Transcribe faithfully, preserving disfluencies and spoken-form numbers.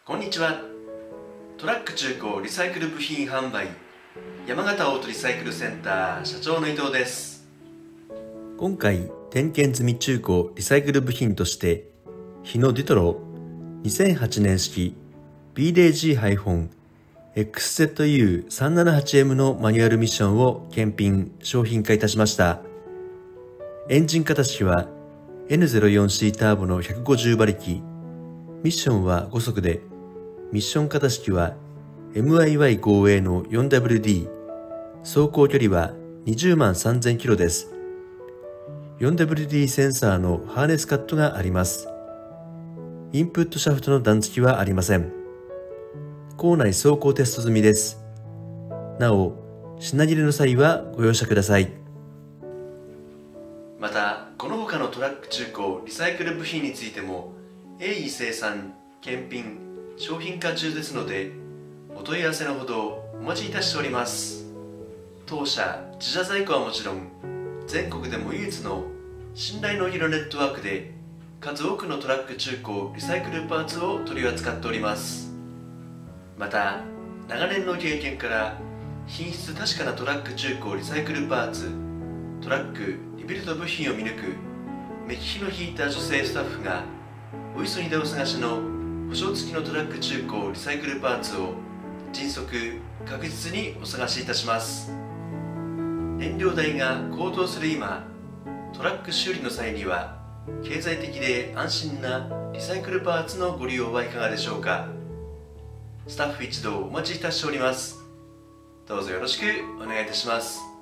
こんにちは。トラック中古リサイクル部品販売山形オートリサイクルセンター社長の伊藤です。今回点検済み中古リサイクル部品として日野デュトロにせんはちねん式 ビーゼットジーエックスゼットユーさんななはちエム のマニュアルミッションを検品商品化いたしました。エンジン型式は エヌゼロよんシー ターボのひゃくごじゅうばりき、ミッションはご速で、ミッション型式は エムアイワイフォーエー の フォーダブリューディー、走行距離はにじゅうまんさんぜんキロです。フォーダブリューディー センサーのハーネスカットがあります。インプットシャフトの段付きはありません。構内走行テスト済みです。なお、品切れの際はご容赦ください。また、この他のトラック中古リサイクル部品についても鋭意生産、検品、商品化中ですので、お問い合わせのほどお待ちいたしております。当社自社在庫はもちろん、全国でも唯一の信頼のお広ネットワークで数多くのトラック中古リサイクルパーツを取り扱っております。また、長年の経験から品質確かなトラック中古リサイクルパーツ、トラックリビルド部品を見抜く目利きの利いた女性スタッフがお急ぎでお探しの保証付きのトラック中古リサイクルパーツを迅速確実にお探しいたします。燃料代が高騰する今、トラック修理の際には経済的で安心なリサイクルパーツのご利用はいかがでしょうか。スタッフ一同お待ちいたしております。どうぞよろしくお願いいたします。